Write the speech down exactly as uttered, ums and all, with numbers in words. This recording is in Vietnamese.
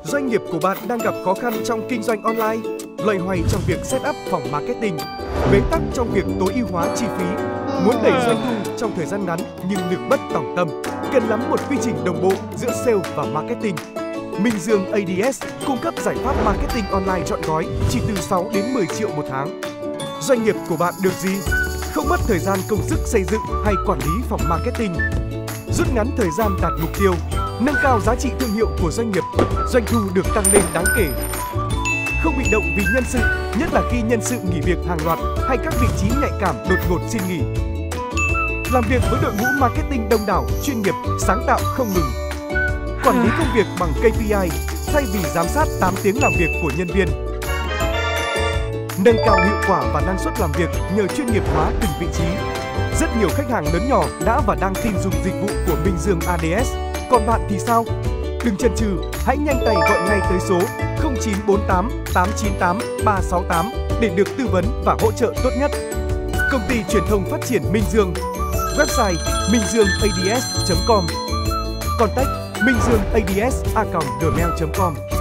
Doanh nghiệp của bạn đang gặp khó khăn trong kinh doanh online, loay hoay trong việc set up phòng marketing, bế tắc trong việc tối ưu hóa chi phí, muốn đẩy doanh thu trong thời gian ngắn nhưng lực bất tòng tâm, cần lắm một quy trình đồng bộ giữa sale và marketing. Minh Dương a đê ét cung cấp giải pháp marketing online trọn gói chỉ từ sáu đến mười triệu một tháng. Doanh nghiệp của bạn được gì? Không mất thời gian công sức xây dựng hay quản lý phòng marketing. Rút ngắn thời gian đạt mục tiêu, nâng cao giá trị thương hiệu của doanh nghiệp, doanh thu được tăng lên đáng kể. Không bị động vì nhân sự, nhất là khi nhân sự nghỉ việc hàng loạt hay các vị trí nhạy cảm đột ngột xin nghỉ. Làm việc với đội ngũ marketing đông đảo, chuyên nghiệp, sáng tạo không ngừng. Quản lý công việc bằng ca pê i thay vì giám sát tám tiếng làm việc của nhân viên. Nâng cao hiệu quả và năng suất làm việc nhờ chuyên nghiệp hóa từng vị trí. Rất nhiều khách hàng lớn nhỏ đã và đang tin dùng dịch vụ của Minh Dương a đê ét. Còn bạn thì sao? Đừng chần chừ, hãy nhanh tay gọi ngay tới số không chín bốn tám tám chín tám ba sáu tám để được tư vấn và hỗ trợ tốt nhất. Công ty truyền thông phát triển Minh Dương. Website minh dương a d s chấm com. Contact minh dương a d s a còng gmail chấm com.